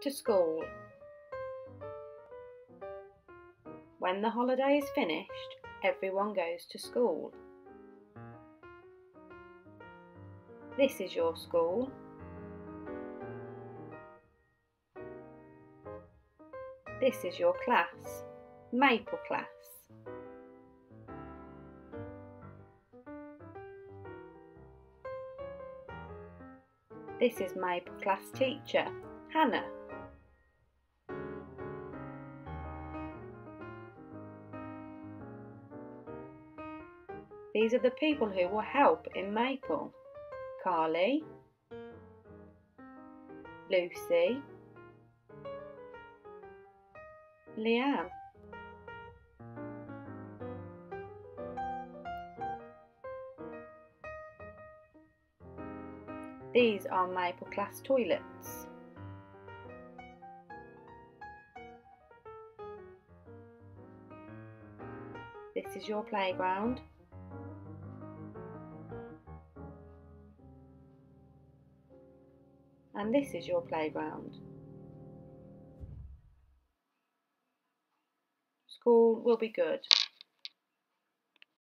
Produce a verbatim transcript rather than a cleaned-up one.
to school. When the holiday is finished, everyone goes to school. This is your school. This is your class, Maple Class. This is Maple Class teacher, Hannah. These are the people who will help in Maple: Carly, Lucy, Leanne. These are Maple Class toilets. This is your playground. And this is your playground. School will be good.